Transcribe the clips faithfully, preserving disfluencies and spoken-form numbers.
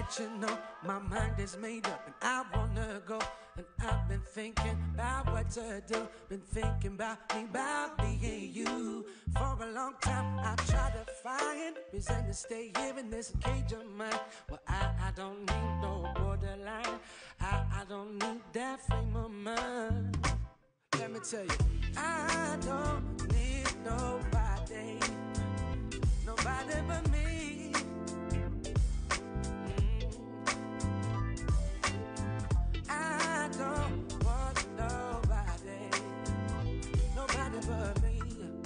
let you know my mind is made up and I wanna go. And I've been thinking about what to do. Been thinking about me, about being you. For a long time I tried to find reason to stay here in this cage of mine. Well, I, I don't need no borderline. I, I don't need that frame of mind. Let me tell you, I don't need nobody. Nobody but me. Mm. I don't want nobody. Nobody but me.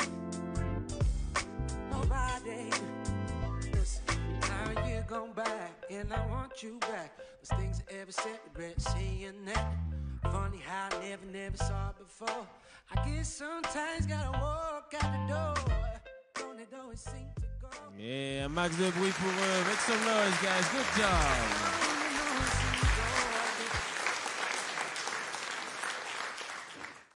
Nobody. Listen, now you're gone by and I want you back. Those things I ever said, regret saying that. Funny how I never, never saw it before. I guess sometimes gotta walk out the door. Don't it always seem to go. Yeah, max de bruit pour eux. Make some noise, guys. Good job.